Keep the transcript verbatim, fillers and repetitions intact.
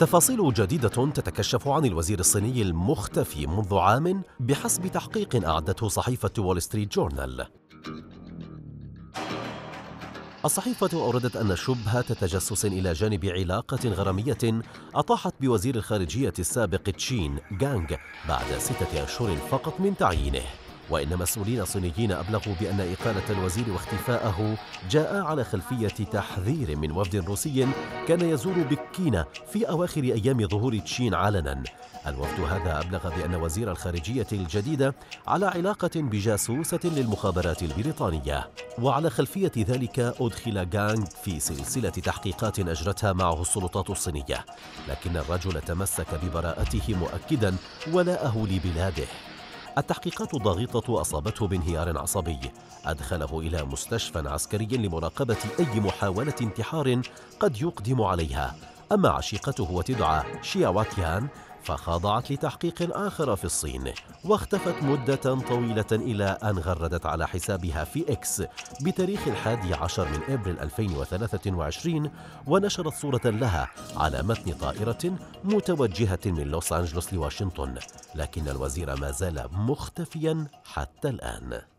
تفاصيل جديدة تتكشف عن الوزير الصيني المختفي منذ عام بحسب تحقيق أعدته صحيفة وول ستريت جورنال. الصحيفة أوردت أن شبهة تجسس إلى جانب علاقة غرامية أطاحت بوزير الخارجية السابق تشين غانغ بعد ستة أشهر فقط من تعيينه، وإن مسؤولين صينيين أبلغوا بأن إقالة الوزير واختفاءه جاء على خلفية تحذير من وفد روسي كان يزور بكين في أواخر أيام ظهور تشين علنا. الوفد هذا أبلغ بأن وزير الخارجية الجديد على علاقة بجاسوسة للمخابرات البريطانية، وعلى خلفية ذلك أدخل غانغ في سلسلة تحقيقات أجرتها معه السلطات الصينية، لكن الرجل تمسك ببراءته مؤكدا ولاءه لبلاده. التحقيقات الضاغطة أصابته بانهيار عصبي أدخله إلى مستشفى عسكري لمراقبة أي محاولة انتحار قد يقدم عليها. أما عشيقته وتدعى شياواتيان فخضعت لتحقيق آخر في الصين واختفت مدة طويلة إلى أن غردت على حسابها في إكس بتاريخ الحادي عشر من أبريل ألفين وثلاثة وعشرين ونشرت صورة لها على متن طائرة متوجهة من لوس أنجلوس لواشنطن، لكن الوزير ما زال مختفيا حتى الآن.